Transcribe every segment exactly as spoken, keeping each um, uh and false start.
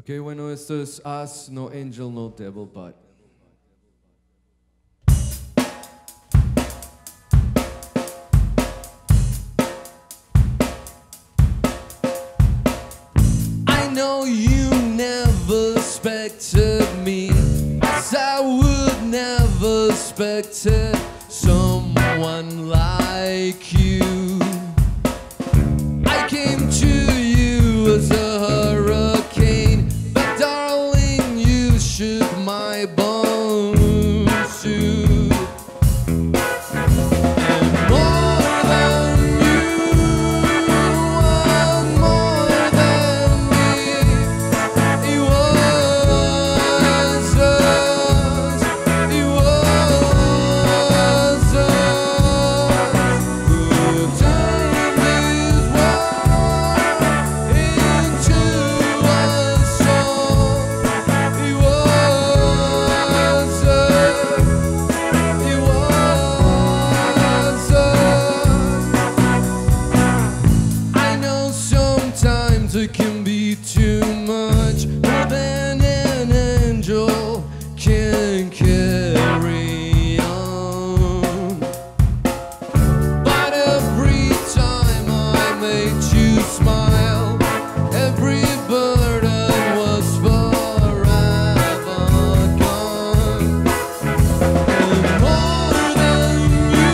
Ok, bueno, esto es Us, no Angel, no Devil, but. I know you never expected me, as I would never expected someone like you. I came to you as a hurricane, but darling, you shook my bones too. And more than you, and more than me, it was us, it was us who turned this war into a song. It was us, it was us. I know sometimes it can be too much, more than an angel can carry on. But every time I made you smile, every burden was forever gone. And more than you,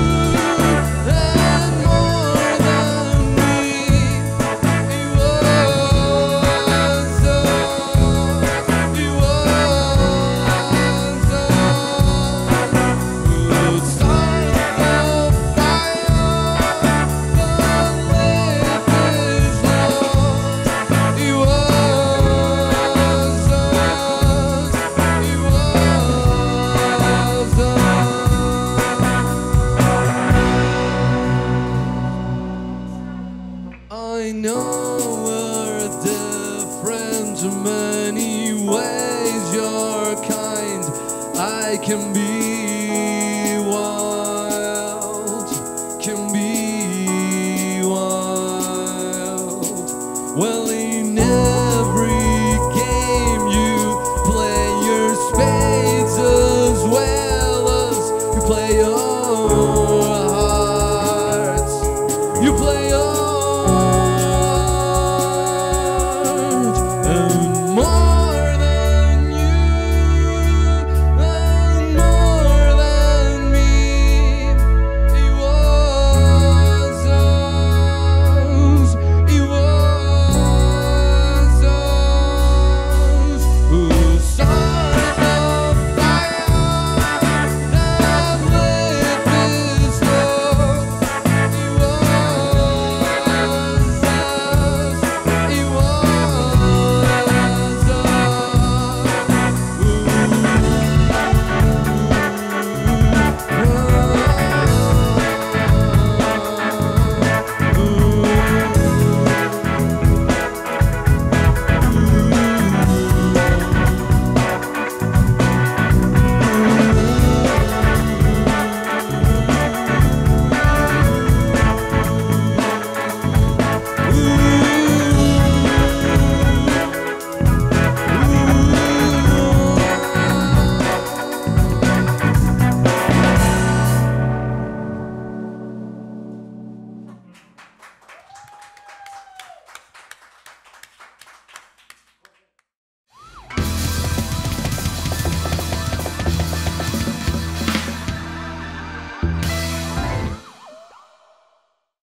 and more than me, it was us, it was us who started the fire that lit this love. It was us, it was us. I know.